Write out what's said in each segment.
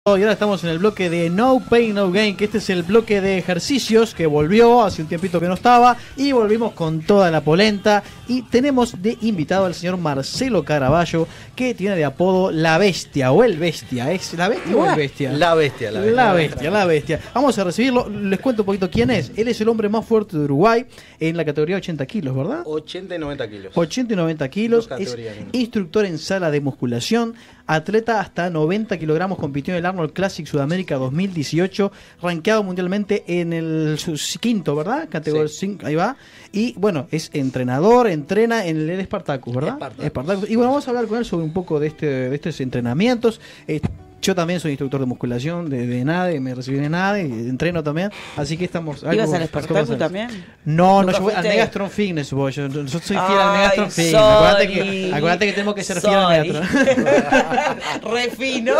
Y ahora estamos en el bloque de No Pain No Gain, que este es el bloque de ejercicios que volvió, hace un tiempito que no estaba, y volvimos con toda la polenta. Y tenemos de invitado al señor Marcelo Caraballo, que tiene de apodo La Bestia, o el Bestia. ¿Es la Bestia o el Bestia? La Bestia, la Bestia. La Bestia, la Bestia. Vamos a recibirlo, les cuento un poquito quién es. Él es el hombre más fuerte de Uruguay en la categoría 80 kilos, ¿verdad? 80 y 90 kilos. 80 y 90 kilos, es instructor en sala de musculación, atleta hasta 90 kilogramos, compitió en el Arnold Classic Sudamérica 2018, rankeado mundialmente en el quinto, ¿verdad? Categoría 5, ahí va. Y bueno, es entrenador, entrena en el Spartacus, ¿verdad? Spartacus. Y bueno, vamos a hablar con él sobre un poco de estos entrenamientos. Yo también soy instructor de musculación, de NADE, me recibí de NADE, entreno también, así que estamos... ¿Ibas al Spartacus también? No, yo voy al Megastron Fitness, yo soy fiel al Megastron Fitness. Acuérdate que tenemos que ser fiel al Megastron. Re fino.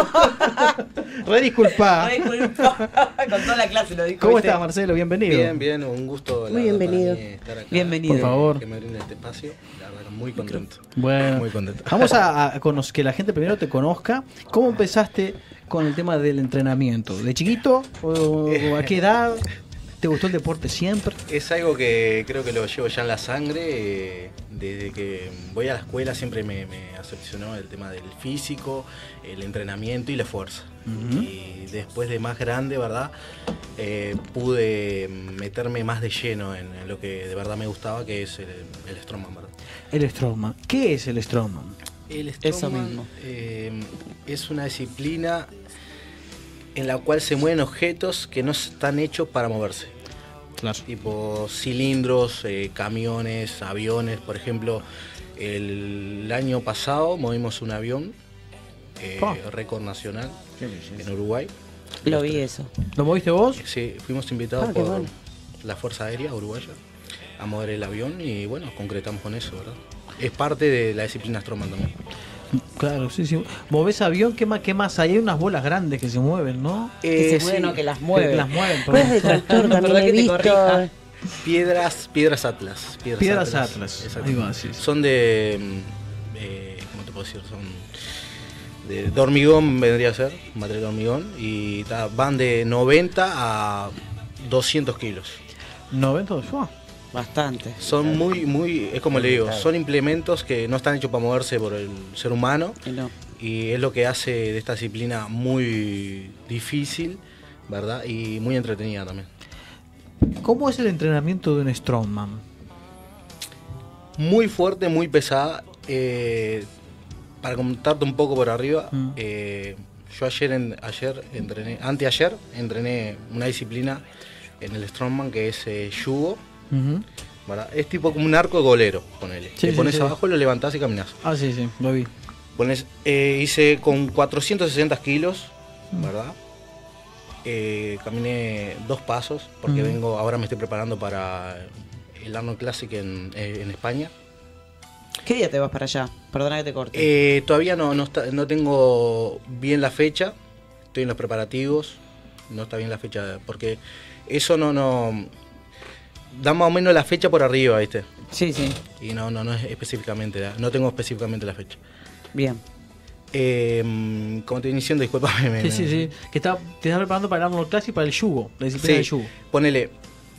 Re disculpa. Con toda la clase lo dijo. ¿Cómo estás, Marcelo? Bienvenido. Bien, un gusto. Muy bienvenido. Estar acá, bienvenido. Por favor. Que me brinden este espacio. La verdad, muy contento. Bueno, muy contento. Vamos a que la gente primero te conozca. ¿Cómo empezaste con el tema del entrenamiento? ¿De chiquito o a qué edad? ¿Te gustó el deporte siempre? Es algo que creo que lo llevo ya en la sangre. Desde que voy a la escuela siempre me aficionó el tema del físico, el entrenamiento y la fuerza. Y después de más grande, ¿verdad? Pude meterme más de lleno en lo que de verdad me gustaba, que es el Strongman, ¿verdad? El Strongman. ¿Qué es el Strongman? El Strongman, eso mismo. Es una disciplina en la cual se mueven objetos que no están hechos para moverse. Claro. Tipo cilindros, camiones, aviones. Por ejemplo, el año pasado movimos un avión, récord nacional, en Uruguay. Lo vi eso. ¿Lo moviste vos? Sí, fuimos invitados por la Fuerza Aérea Uruguaya a mover el avión y bueno, concretamos con eso, ¿verdad? Es parte de la disciplina Strongman también. Claro, sí. ¿Movés avión? ¿Qué más hay? Hay unas bolas grandes que se mueven, ¿no? Que se mueven o que las mueven. Que las mueven. Pues de tractor también he visto. Piedras Atlas. Piedras Atlas. Ahí va, sí. Son de... ¿cómo te puedo decir? Son de hormigón, vendría a ser, material de hormigón. Y van de 90 a 200 kilos. ¿90? Bastante. Son muy, es como le digo, son implementos que no están hechos para moverse por el ser humano. Y es lo que hace de esta disciplina muy difícil, ¿verdad? Y muy entretenida también. ¿Cómo es el entrenamiento de un Strongman? Muy fuerte, muy pesada. Para contarte un poco por arriba, yo anteayer entrené una disciplina en el Strongman que es judo. ¿Verdad? Es tipo como un arco de golero, ponele. Te pones abajo, lo levantás y caminás. Sí, lo vi. Hice con 460 kilos, ¿verdad? Caminé 2 pasos, porque ahora me estoy preparando para el Arnold Classic en España. ¿Qué día te vas para allá? Perdona que te corte. Todavía no tengo bien la fecha, estoy en los preparativos, no está bien la fecha, porque eso no da más o menos la fecha por arriba, ¿viste? Sí. Y no es específicamente, no tengo específicamente la fecha. Bien. Como te estoy diciendo, discúlpame. Sí. Que te estás preparando para el Arnold Classic, para el judo, la disciplina del judo. Ponele,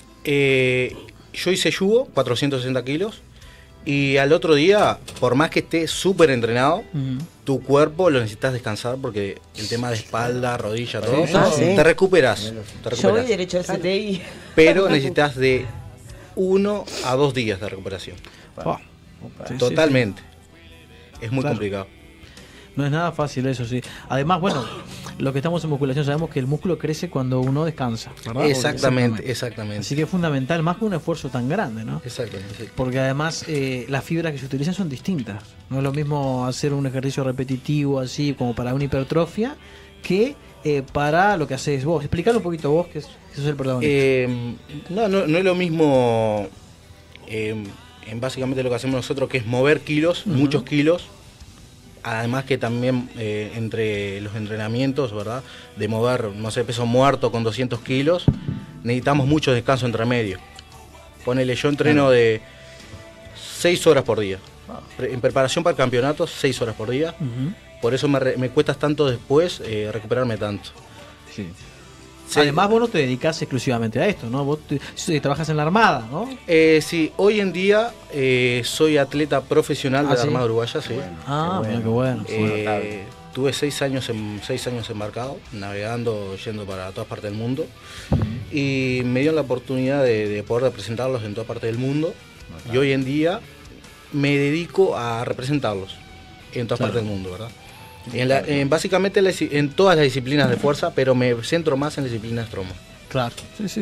yo hice judo, 460 kilos, y al otro día, por más que estés súper entrenado, tu cuerpo lo necesitas descansar porque el tema de espalda, rodilla, todo, te recuperas. Yo voy derecho al CTI. Pero necesitas de 1 a 2 días de recuperación. Totalmente. Es muy complicado. No es nada fácil eso, sí. Además, bueno, los que estamos en musculación sabemos que el músculo crece cuando uno descansa, ¿verdad? Exactamente. Así que es fundamental, más que un esfuerzo tan grande, ¿no? Exactamente. Sí. Porque además las fibras que se utilizan son distintas. No es lo mismo hacer un ejercicio repetitivo así como para una hipertrofia que para lo que haces vos. Explícalo un poquito vos, que sos el protagonista. No es lo mismo en básicamente lo que hacemos nosotros, que es mover kilos, muchos kilos. Además que también entre los entrenamientos, ¿verdad? De mover, no sé, peso muerto con 200 kilos, necesitamos mucho descanso entre medio. Ponele, yo entreno de 6 horas por día. En preparación para el campeonato, 6 horas por día. por eso me cuesta tanto después recuperarme tanto. Sí. Sí. Además vos no te dedicás exclusivamente a esto, ¿no? Vos trabajas en la Armada, ¿no? Sí, hoy en día soy atleta profesional de la Armada Uruguaya, sí. Qué bueno. Tuve 6 años embarcado, navegando, yendo para todas partes del mundo. Y me dieron la oportunidad de poder representarlos en todas partes del mundo. Y hoy en día me dedico a representarlos en todas partes del mundo, ¿verdad? Básicamente en todas las disciplinas de fuerza, pero me centro más en la disciplina Strongman. Claro. Sí.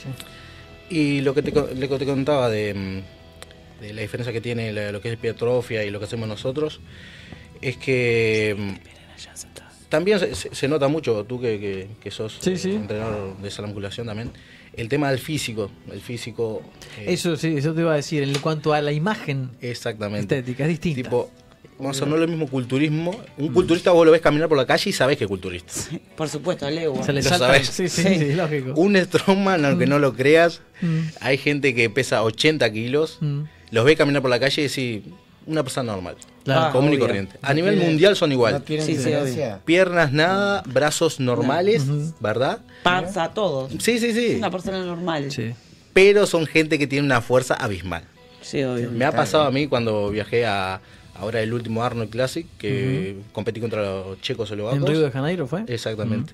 Y lo que te contaba de la diferencia que tiene lo que es hipertrofia y lo que hacemos nosotros, es que también se nota mucho, tú que sos entrenador de sala de musculación también, el tema del físico. Eso te iba a decir, en cuanto a la imagen estética, es distinta. Tipo, vamos a no es lo mismo culturismo. Un culturista vos lo ves caminar por la calle y sabés que es culturista. Sí, por supuesto, Leo. Se le salta. Sí, lógico. Un strongman, aunque no lo creas, hay gente que pesa 80 kilos, los ve caminar por la calle y decís, una persona normal, común y corriente. A nivel mundial son igual. Piernas nada, brazos normales, ¿verdad? Panza, todo. Sí. Una persona normal. Sí. Pero son gente que tiene una fuerza abismal. Sí, obvio. Me ha pasado a mí cuando viajé ahora el último Arnold Classic, que competí contra los checoslovacos. ¿En Río de Janeiro fue? Exactamente.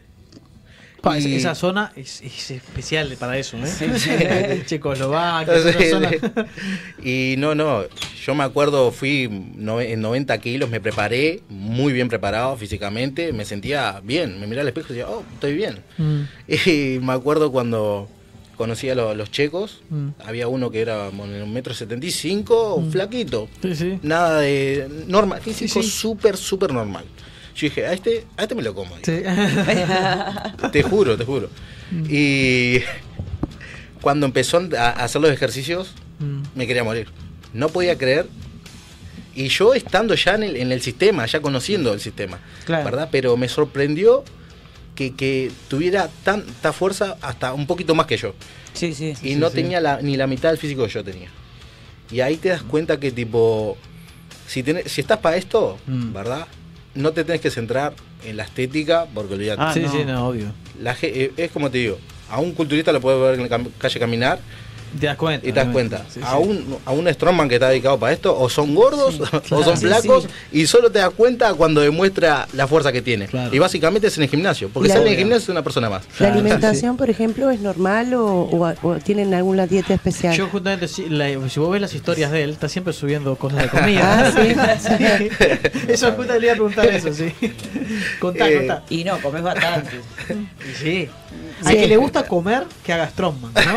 Esa zona es especial para eso, ¿eh? Sí. Checoslovaquia, zona. Y yo me acuerdo, fui en 90 kilos, me preparé, muy bien preparado físicamente, me sentía bien, me miraba al espejo y decía, estoy bien. Y me acuerdo cuando conocí a los checos, había uno que era 1,75 m, flaquito, nada de normal, físico súper normal. Yo dije, a este me lo como. Sí. Te juro. Y cuando empezó a hacer los ejercicios, me quería morir. No podía creer. Y yo estando ya en el sistema, ya conociendo el sistema, ¿verdad? Pero me sorprendió que tuviera tanta fuerza, hasta un poquito más que yo. Sí. Y no tenía ni la mitad del físico que yo tenía. Y ahí te das cuenta que tipo, si estás para esto, ¿verdad? No te tenés que centrar en la estética, porque olvidate. No, obvio. Es como te digo, a un culturista lo puedes ver en la calle caminar. Te das cuenta. Y te das cuenta. A un strongman que está dedicado para esto, o son gordos, o son flacos, y solo te das cuenta cuando demuestra la fuerza que tiene. Claro. Y básicamente es en el gimnasio, porque sale en el gimnasio es una persona más. ¿La alimentación, por ejemplo, es normal o tienen alguna dieta especial? Yo justamente, si vos ves las historias de él, está siempre subiendo cosas de comida. Sí. Eso justo le iba a preguntar eso, sí. Contá. Y no, comés bastante. Sí. Al que le gusta comer, que haga strongman, ¿no?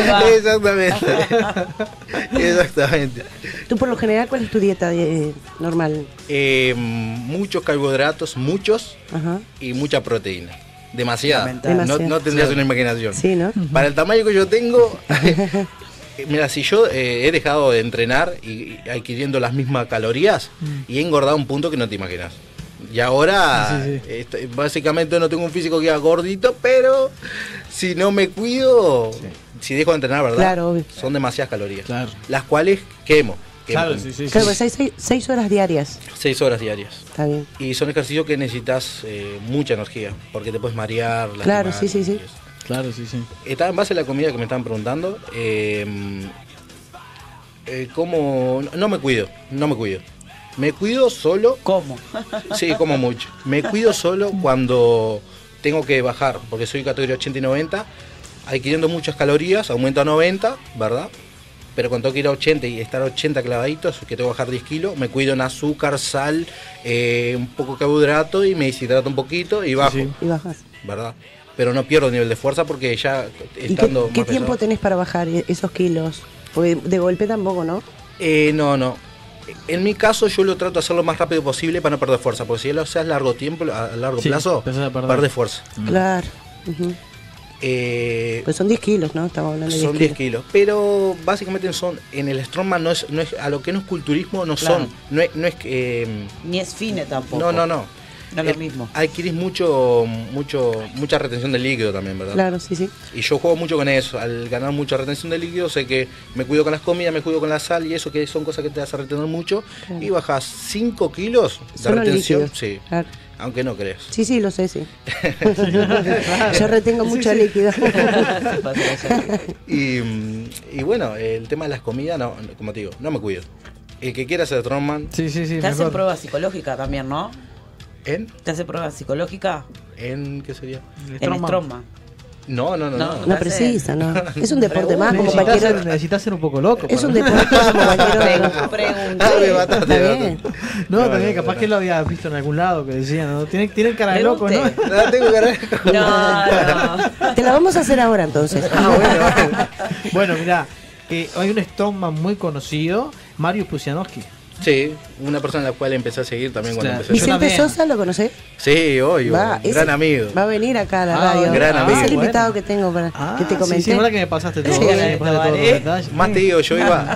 Exactamente. ¿Tú por lo general cuál es tu dieta normal? Muchos carbohidratos, y mucha proteína. Demasiada. No tendrías una imaginación. Sí, ¿no? Para el tamaño que yo tengo, mira, si yo he dejado de entrenar y adquiriendo las mismas calorías y he engordado a un punto que no te imaginas. Y ahora, básicamente no tengo un físico que haga gordito, pero si no me cuido, si dejo de entrenar, ¿verdad? Claro, son demasiadas calorías. Claro. Las cuales quemo. Claro, Claro, 6 horas diarias. 6 horas diarias. Está bien. Y son ejercicios que necesitas mucha energía, porque te puedes marear. Claro, sí. Claro, sí. Está en base a la comida que me estaban preguntando. ¿Cómo? No me cuido. Me cuido solo. ¿Cómo? Sí, como mucho. Me cuido solo cuando tengo que bajar, porque soy categoría 80 y 90, adquiriendo muchas calorías, aumento a 90, ¿verdad? Pero cuando tengo que ir a 80 y estar a 80 clavaditos, que tengo que bajar 10 kilos, me cuido en azúcar, sal, un poco de carbohidrato y me deshidrato un poquito y bajo. Y bajas. ¿Verdad? Pero no pierdo nivel de fuerza porque ya estando ¿Y qué tiempo pesado. tenés para bajar esos kilos? Porque de golpe tampoco, ¿no? No. En mi caso yo lo trato de hacer lo más rápido posible para no perder fuerza, porque si lo haces a largo plazo, perder fuerza. Claro. Pues son 10 kilos, ¿no? Estamos hablando de 10 son 10 kilos. Pero básicamente en el strongman no es a lo que no es culturismo, no es que... Ni es fine tampoco. No. No es lo mismo. Adquirís mucha retención de líquido también, ¿verdad? Claro, sí, sí. Y yo juego mucho con eso. Al ganar mucha retención de líquido, sé que me cuido con las comidas, me cuido con la sal y eso, que son cosas que te hacen retener mucho. Claro. Y bajas 5 kilos de Solo retención. líquidos. Sí. Claro. Aunque no creas. Sí, sí, lo sé, sí. Yo retengo mucho líquido. Y bueno, el tema de las comidas, no, como te digo, no me cuido. El que quiera hacer strongman, Sí, sí, sí. Te hacen mejor. prueba psicológica también, ¿no? ¿en? ¿Te hace prueba psicológica? ¿En qué sería? En Strongman. Strongman. No. No precisa, ¿no? Es un deporte más como Necesitas cualquier... ser, necesitas ser un poco loco. Es para- un deporte como cualquier otro. Pregunté. Está bien. No, también capaz que lo había visto en algún lado que decían, ¿no? Tienen cara de loco, ¿no? Pregunté. No, tengo que No. Te la vamos a hacer ahora entonces. Bueno, mirá, hay un strongman muy conocido, Mariusz Pudzianowski. Sí, una persona a la cual empecé a seguir también cuando Claro. empecé. Yo Vicente también. Sosa, ¿lo conocés? Sí, hoy, un ese gran amigo. Va a venir acá a la Ah, radio. gran amigo. Es el invitado Bueno. que tengo para que te comenté. Sí, verdad que me pasaste todo, Sí, me pasaste todos los vale. detalles. Más te digo, yo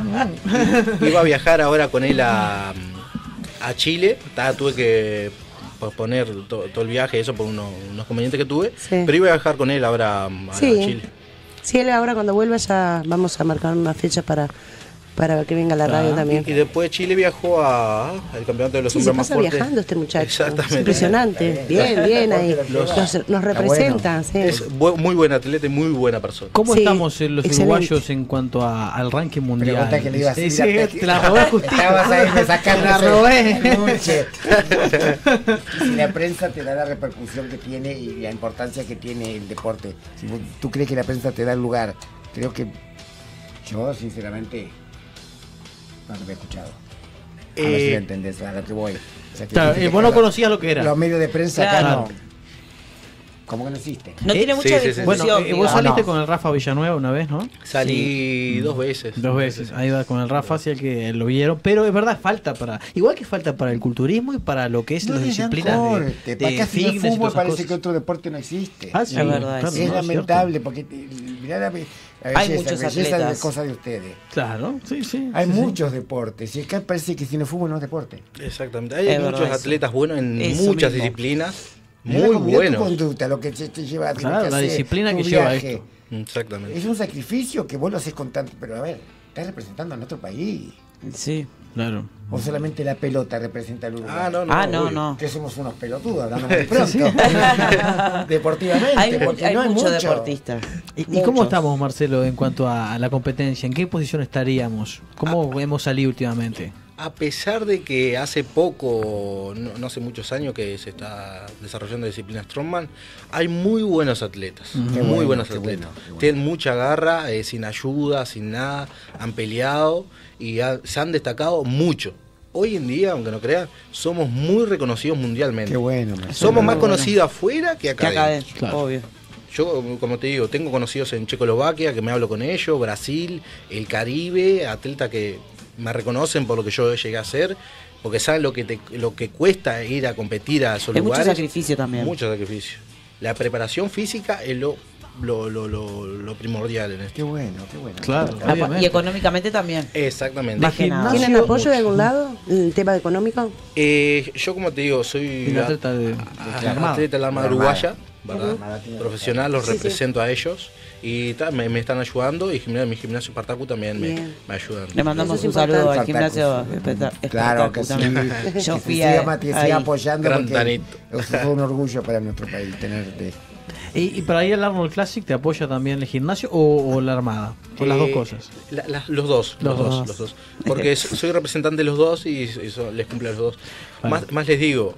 iba a viajar ahora con él a Chile. Tuve que posponer todo el viaje, eso por unos convenientes que tuve. Sí. Pero iba a viajar con él ahora a Sí. Chile. Sí, él ahora cuando vuelva ya vamos a marcar una fecha para que venga a la radio también. Y después de Chile viajó al campeonato de los Sí, se hombres más pasa fuertes. viajando este muchacho. Exactamente. Es impresionante. Bien, bien ahí. Nos representa. Sí. Es muy buen atleta y muy buena persona. ¿Cómo Sí, estamos los excelente. uruguayos en cuanto al ranking mundial? Pregunta que le iba a Sí, hacer. sí, te la robé justito. Estabas ahí me sacando La robé. bullshit. Si la prensa te da la repercusión que tiene y la importancia que tiene el deporte, si tú crees que la prensa te da el lugar, creo que yo sinceramente no lo he escuchado. A ver si lo entendés, a lo que voy. O sea, que Claro, dice que vos no los- conocías lo que era. Los medios de prensa acá Claro. no. ¿Cómo que no existe? No tiene mucha Sí, sí, sí. Bueno, difusión. vos digamos. saliste no. con el Rafa Villanueva una vez, ¿no? Salí 2 veces. 2 veces. Ahí va con el Rafa, hacia que lo vieron. Pero es verdad, falta para. Igual que falta para el culturismo y para lo que es No las le dan disciplinas corte. Para de casi el fitness y todas fútbol esas parece cosas. que otro deporte no existe. Ah, sí, Es verdad, claro, sí. Es no, lamentable porque mirá la Hay belleza, muchos belleza atletas. de cosas de ustedes. Claro, sí, sí. Hay sí, sí. muchos deportes y acá parece que si no fútbol no es deporte. Exactamente. Hay Es muchos verdad eso. atletas buenos en Eso muchas mismo. disciplinas. Mirá Muy mirá tu buenos. conducta, lo que te lleva a Claro, la hacer, disciplina tu que lleva viaje. esto. Exactamente. Es un sacrificio que vos lo haces con tanto. Pero a ver, estás representando a nuestro país. Sí. Claro. O solamente la pelota representa al Uruguay. No, obvio. no. Que somos unos pelotudos, hablando muy pronto. Deportivamente, Hay porque no hay muchos mucho. deportistas. ¿Y cómo Muchos. estamos, Marcelo, en cuanto a la competencia? ¿En qué posición estaríamos? ¿Cómo hemos salido últimamente? A pesar de que hace poco, no hace muchos años que se está desarrollando la disciplina Strongman, hay muy buenos atletas, Qué muy bueno, buenos qué atletas. bueno, qué bueno. Tienen mucha garra, sin ayuda, sin nada, han peleado y se han destacado mucho. Hoy en día, aunque no crean, somos muy reconocidos mundialmente. Qué bueno, Marcelo. Somos más Muy bueno. conocidos afuera que Que acá acá adentro. adentro, Claro. obvio. Yo, como te digo, tengo conocidos en Checoslovaquia, que me hablo con ellos, Brasil, el Caribe, atletas que me reconocen por lo que yo llegué a hacer, porque saben lo que cuesta ir a competir a esos Es mucho lugares. sacrificio también. Mucho sacrificio. La preparación física es lo primordial en esto. Qué bueno, qué bueno. Claro. Y Obviamente. económicamente también. Exactamente. Más que nada. ¿Tienen apoyo de algún lado? ¿El tema económico? Yo, como te digo, soy Un atleta de la Armada. atleta de la Armada La Uruguaya, Armada. ¿verdad? Armada tiene Profesional, los Sí, sí. represento a ellos y me están ayudando, y mi gimnasio Espartaco también Bien. me ayudan. Le mandamos Eso es un saludo al importante. gimnasio Claro que sí. también. Yo Que fui siga, a, Mati, ahí. siga apoyando Gran porque Tanito. es un orgullo para nuestro país tenerte. ¿Y para ir al Arnold Classic te apoya también el gimnasio o la Armada? ¿O las dos cosas? Los dos. Los Los dos. Porque soy representante de los dos y eso les cumple a los dos. Vale. Más les digo,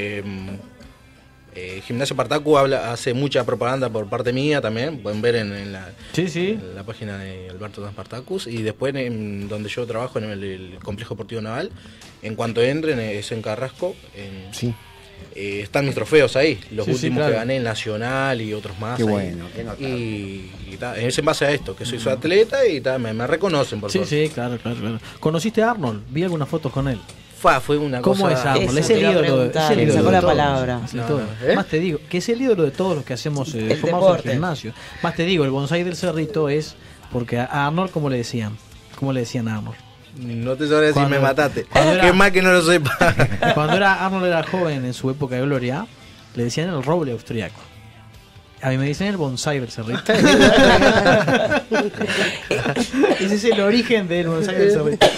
Gimnasio Espartaco hace mucha propaganda por parte mía también. Pueden ver en la, Sí, sí. en la página de Alberto Dan Spartacus. Y después, en donde yo trabajo, en el Complejo Deportivo Naval, en cuanto entren, es en Carrasco. Sí, Están mis trofeos ahí, los Sí, sí, últimos claro. que gané, el Nacional y otros más. qué ahí. bueno, qué notable. Y es en base a esto, que soy su atleta y me reconocen por Sí, suerte. sí, claro, claro. ¿Conociste a Arnold? Vi algunas fotos con él. Fue una ¿Cómo cosa. es Arnold? Eso Es te el iba a ídolo de, preguntar, es el me ídolo sacó de la todos. palabra. Es el No, todo. no, ¿eh? Más te digo, que es el ídolo de todos los que hacemos formamos deporte. el gimnasio. Más te digo, el bonsái del Cerrito es porque a Arnold, ¿cómo le decían? ¿Cómo le decían a Arnold? No te sabré decir, me mataste. Era, Qué más que no lo sepa. Cuando Arnold era joven, en su época de gloria, le decían el roble austriaco. A mí me dicen el bonsai becerrita. Ese es el origen del bonsai becerrita.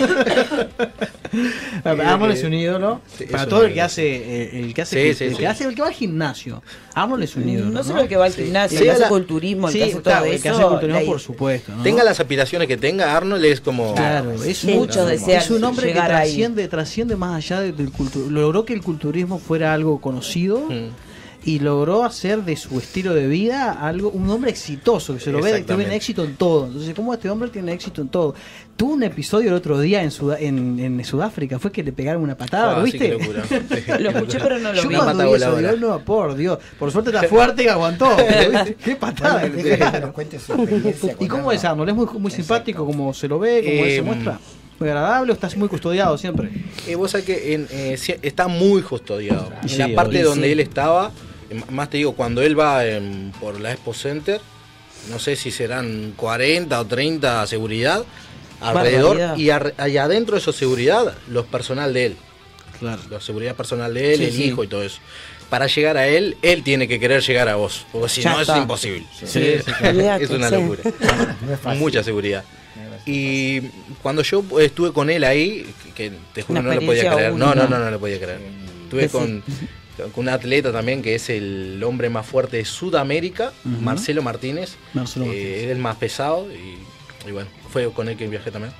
Arnold es un ídolo. Sí, para todo el que hace, el que va al gimnasio. Arnold es un ídolo. No solo el que va al gimnasio, el que hace culturismo, el que hace todo eso. El que hace culturismo, por supuesto. ¿No? Tenga las aspiraciones que tenga, Arnold es como. Claro, es mucho desear. Es un hombre que trasciende más allá del culturismo. Logró que el culturismo fuera algo conocido. Y logró hacer de su estilo de vida algo, un hombre exitoso, que se lo ve, que tiene éxito en todo. Entonces, ¿cómo este hombre tiene éxito en todo? Tuvo un episodio el otro día en Sudáfrica, fue que le pegaron una patada, ¿lo viste? Lo escuché, pero no lo vi. No, por Dios. Por suerte está fuerte y aguantó. ¿Qué patada? ¿Y cómo es Arnold? ¿Es muy simpático como se lo ve, como él se muestra? ¿Muy agradable o estás muy custodiado siempre? Vos sabés que está muy custodiado. En la parte donde él estaba, más te digo, cuando él va por la Expo Center, no sé si serán 40 o 30 seguridad alrededor, y allá adentro de esa seguridad, los personal de él. Claro. La seguridad personal de él, el hijo y todo eso. Para llegar a él tiene que querer llegar a vos, porque si no es imposible. Es una locura. Mucha seguridad. Y cuando yo estuve con él ahí, que te juro no lo podía creer. No lo podía creer. Estuve con un atleta también que es el hombre más fuerte de Sudamérica, Marcelo Martínez. Es el más pesado y bueno, fue con él que viajé también.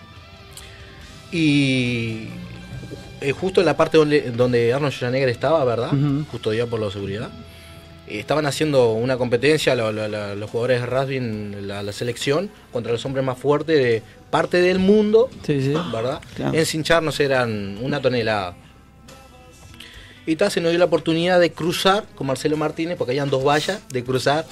Y justo en la parte donde Arnold Schwarzenegger estaba, ¿verdad? Custodiado por la seguridad. Estaban haciendo una competencia los jugadores de rugby en la selección contra los hombres más fuertes de parte del mundo, ¿verdad? Claro. En Sincharnos eran 1 tonelada. Y se nos dio la oportunidad de cruzar con Marcelo Martínez, porque habían 2 vallas de cruzar.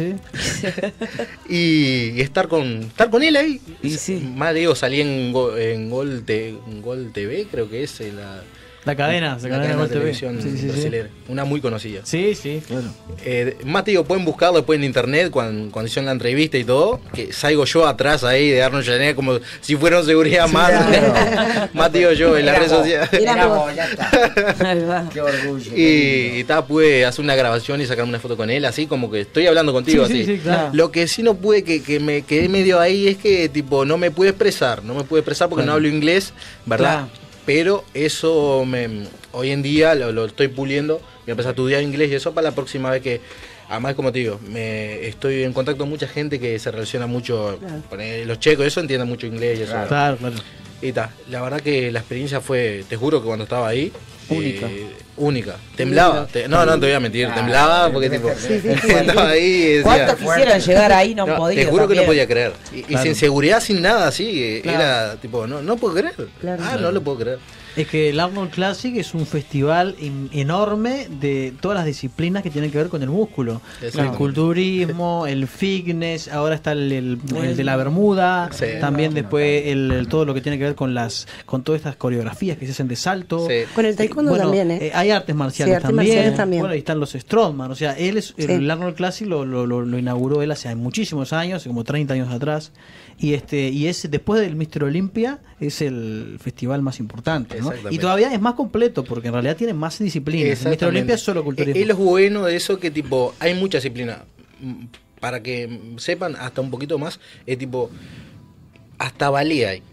Y estar con él ahí. Más digo, salí en Gol TV, creo que es la cadena de televisión brasileña, una muy conocida. Sí, claro. Más te digo, pueden buscarlo después en internet cuando hicieron la entrevista y todo, que salgo yo atrás ahí de Arnold Schwarzenegger como si fuera un seguridad más. Más te digo yo en la red social. Ya está. Qué orgullo. Y pude hacer una grabación y sacarme una foto con él, así como que estoy hablando contigo. Sí, claro. Lo que sí no pude, que me quedé medio ahí, es que tipo no me pude expresar porque no hablo inglés, ¿verdad? Claro. Pero eso hoy en día lo estoy puliendo. Voy a empezar a estudiar inglés y eso para la próxima vez que... Además, como te digo, estoy en contacto con mucha gente que se relaciona mucho con los checos, eso entienden mucho inglés y eso. Claro. Y la verdad que la experiencia fue, te juro que cuando estaba ahí... Única. Temblaba. No te voy a mentir, temblaba porque tipo estaba ahí. ¿Cuántos quisieran llegar ahí? No podía. Te juro que no podía creer. Y sin seguridad, sin nada así. Era tipo, no puedo creer. No lo puedo creer. Es que el Arnold Classic es un festival enorme de todas las disciplinas que tienen que ver con el músculo. El culturismo, el fitness, ahora está el de la Bermuda, también después todo lo que tiene que ver con todas estas coreografías que se hacen de salto. Con el taekwondo también, hay artes marciales, también. Bueno, ahí están los Strongman, o sea, el Arnold Classic lo inauguró él hace muchísimos años, hace como 30 años atrás. Y es después del Mr. Olympia es el festival más importante, ¿no? Y todavía es más completo porque en realidad tiene más disciplinas. El Mr. Olympia es solo culturismo. Es lo bueno de eso que tipo hay muchas disciplinas. Para que sepan hasta un poquito más, es tipo hasta ballet hay.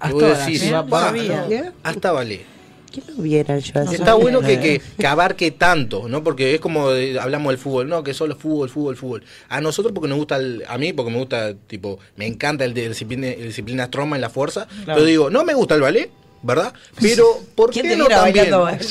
Hasta ballet. ¿Quién lo viera yo así? Está bueno que abarque tanto, ¿no? Porque es como hablamos del fútbol, ¿no? Que solo fútbol. A nosotros porque nos gusta, a mí porque me gusta, tipo, me encanta el disciplina Strongman en la fuerza. Claro. Pero digo, no me gusta el ballet, ¿verdad? Pero ¿por qué no también?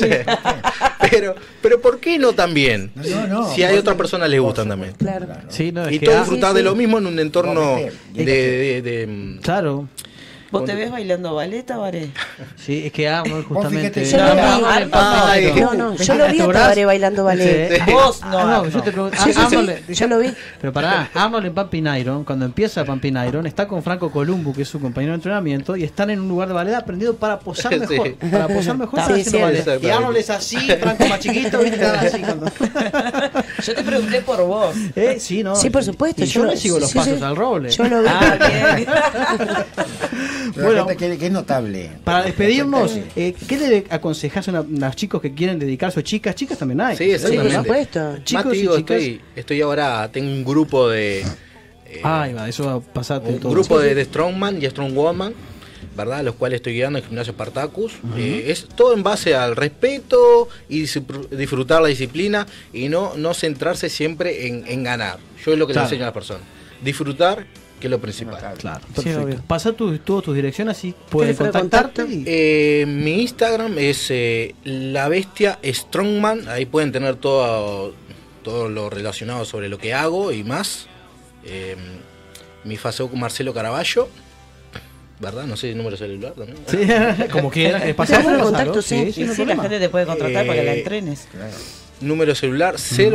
Pero ¿por qué no también? No, si hay otras personas les gustan también. Claro. Sí, y todos disfrutar de lo mismo en un entorno claro. ¿Vos te ves bailando ballet, Tabaré? Sí, es que Arnold justamente... Yo lo vi a Tabaré bailando ballet. Vos no. Yo te pregunto... Yo lo vi. Pero pará, Arnold en Pumping Iron, cuando empieza Pumping Iron, está con Franco Columbu, que es su compañero de entrenamiento, y están en un lugar de ballet aprendido para posar mejor. Para posar mejor haciendo ballet. Y Arnold es así, Franco más chiquito, ¿viste? Así cuando... Yo te pregunté por vos. Sí, no. Sí, por supuesto. Yo le sigo los pasos al roble. Yo lo vi. Bien. Bueno, que es notable. para despedirnos, ¿qué le aconsejás a unos chicos que quieren dedicarse, o chicas? Chicas también hay. Sí, Sí, por exactamente. supuesto. Chicos Más te y digo, chicas. estoy ahora, tengo un grupo de... Ahí va, eso va a pasarte un todo. grupo de Strongman y Strongwoman, ¿verdad? Los cuales estoy guiando en el gimnasio Spartacus. Es todo en base al respeto y disfrutar la disciplina y no centrarse siempre en ganar. Yo es lo que Claro. le enseño a las personas. Disfrutar, que es lo principal. Claro, Sí, perfecto. obvio. Pasa todas tus direcciones, así pueden Teléfono de contactarte. contacto. Mi Instagram es La Bestia Strongman. Ahí pueden tener todo lo relacionado sobre lo que hago y más. Mi Facebook Marcelo Caraballo, ¿verdad? No sé el número celular también. Sí, como quieras. Teléfono de contacto, sí. no Y hay sí, la problema. gente te puede contratar para que la entrenes. Número celular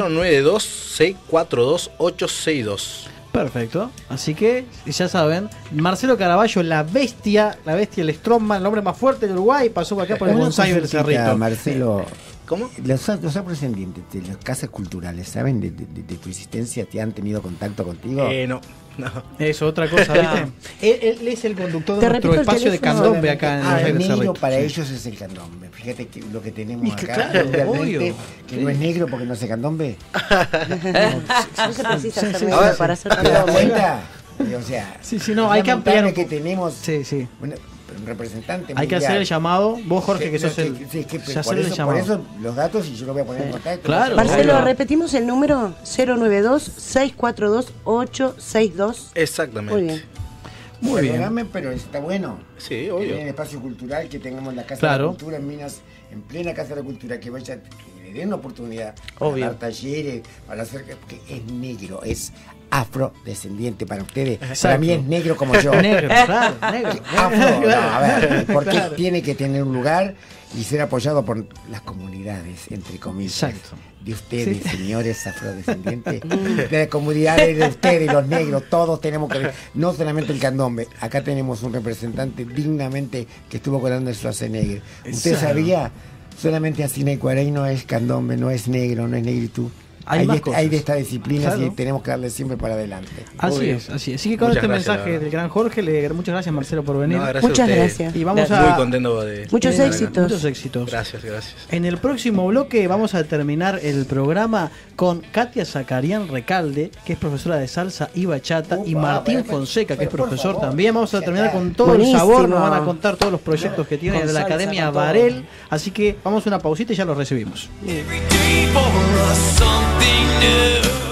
092-642-862. Perfecto. Así que, ya saben, Marcelo Caraballo, la bestia el Strongman, el hombre más fuerte de Uruguay, pasó por acá por el Una Bonsai del consultita, Cerrito. Marcelo, ¿Cómo? los afrodescendientes de las casas culturales, ¿saben de tu existencia? ¿Te han tenido contacto contigo? No. Eso, otra cosa, ¿viste? Él es el conductor de Te nuestro repito el espacio de teléfono. candombe acá en el Bonsai el del negro Cerrito. para Sí. ellos es el candombe. Fíjate que lo que tenemos Y acá, claro, realmente, obvio. que no es negro porque no se candombe. No se precisa ser sí, negro sí. para hacer ¿Te das todo. cuenta? O sea, Sí, sí, no, hay que ampliar un que tenemos Sí, sí. un representante Hay que mundial. hacer el llamado. Vos, Jorge, que Sí, sos no, el. sí, es que se por, hace el eso, llamado. por eso los datos y yo lo voy a poner en contacto. Claro. Marcelo, Obvio. repetimos el número 092-642-862. Exactamente. Muy bien. Muy bien. Perdóname, pero está bueno. Sí, En obvio. el espacio cultural que tengamos la Casa Claro. de la Cultura en Minas, en plena Casa de la Cultura, que vaya, que le den una oportunidad para Obvio. dar talleres, para hacer, porque es negro, es afrodescendiente para ustedes. Para Exacto. mí es negro como yo. Negro, claro, negro. Afro, no, a ver, porque Claro. tiene que tener un lugar y ser apoyado por las comunidades, entre comillas, Exacto. de ustedes, señores afrodescendientes, de las comunidades de ustedes, los negros, todos tenemos que ver, no solamente el candombe, acá tenemos un representante dignamente que estuvo con Arnold Schwarzenegger. ¿Usted Exacto. sabía? Solamente Asina y Cuarey no es candombe, no es negro, no es negritud. Hay más de, cosas. hay de estas disciplinas Claro. y tenemos que darle siempre para adelante. Así Obvio. es, así es. Así que con Muchas este gracias, mensaje la verdad. del gran Jorge, muchas gracias, Marcelo, por venir. No, gracias Muchas a ustedes. gracias. Y vamos Muy a. contento de... Muchos Eh, éxitos. Muchos éxitos. Gracias, gracias. En el próximo bloque vamos a terminar el programa con Katia Zacarián Recalde, que es profesora de salsa y bachata, y Upa, Martín bueno, Fonseca, que es pero por profesor favor, también. Vamos a ya terminar está. con todo Buenísimo. el sabor, nos van a contar todos los proyectos que tienen Con de la salsa, Academia con todo. Varel. Así que vamos a una pausita y ya los recibimos. Every day for us something new.